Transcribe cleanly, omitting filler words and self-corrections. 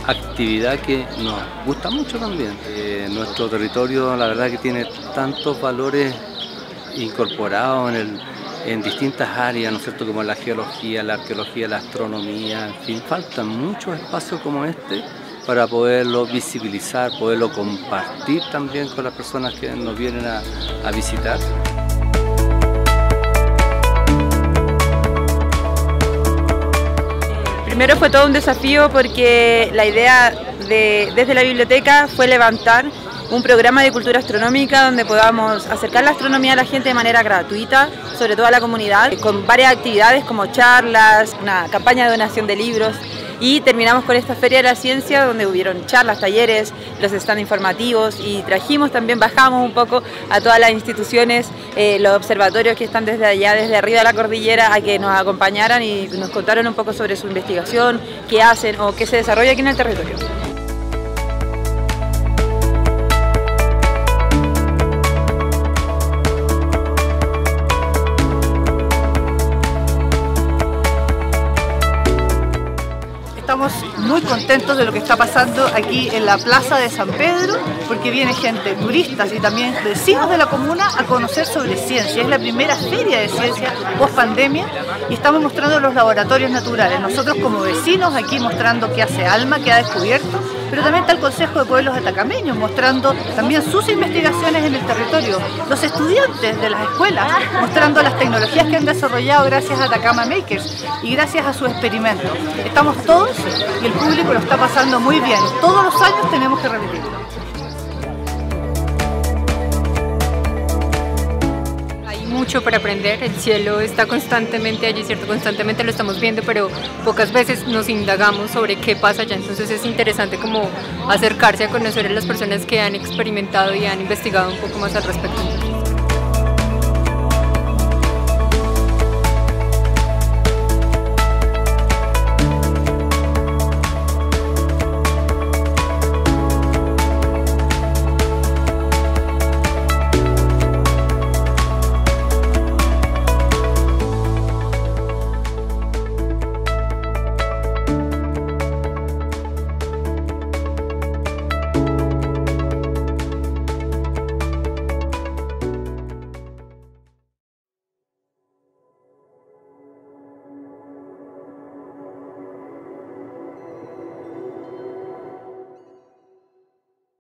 actividad que nos gusta mucho también. Nuestro territorio, la verdad que tiene tantos valores incorporados en distintas áreas, ¿no es cierto?, como la geología, la arqueología, la astronomía, en fin, faltan muchos espacios como este para poderlo visibilizar, poderlo compartir también con las personas que nos vienen a visitar. Primero fue todo un desafío porque la idea desde la biblioteca fue levantar un programa de cultura astronómica donde podamos acercar la astronomía a la gente de manera gratuita, sobre todo a la comunidad, con varias actividades como charlas, una campaña de donación de libros, y terminamos con esta Feria de la Ciencia donde hubieron charlas, talleres, los stands informativos, y trajimos también, bajamos un poco a todas las instituciones, los observatorios que están desde allá, desde arriba de la cordillera, a que nos acompañaran y nos contaron un poco sobre su investigación, qué hacen o qué se desarrolla aquí en el territorio. Estamos muy contentos de lo que está pasando aquí en la Plaza de San Pedro, porque viene gente, turistas y también vecinos de la comuna a conocer sobre ciencia. Es la primera feria de ciencia post pandemia y estamos mostrando los laboratorios naturales. Nosotros como vecinos aquí mostrando qué hace ALMA, qué ha descubierto, pero también está el Consejo de Pueblos Atacameños mostrando también sus investigaciones en el territorio. Los estudiantes de las escuelas mostrando las tecnologías que han desarrollado gracias a Atacama Makers y gracias a sus experimentos. Estamos todos y el público lo está pasando muy bien. Todos los años tenemos que repetirlo. Hay mucho para aprender, el cielo está constantemente allí, ¿cierto? Constantemente lo estamos viendo, pero pocas veces nos indagamos sobre qué pasa allá. Entonces es interesante como acercarse a conocer a las personas que han experimentado y han investigado un poco más al respecto.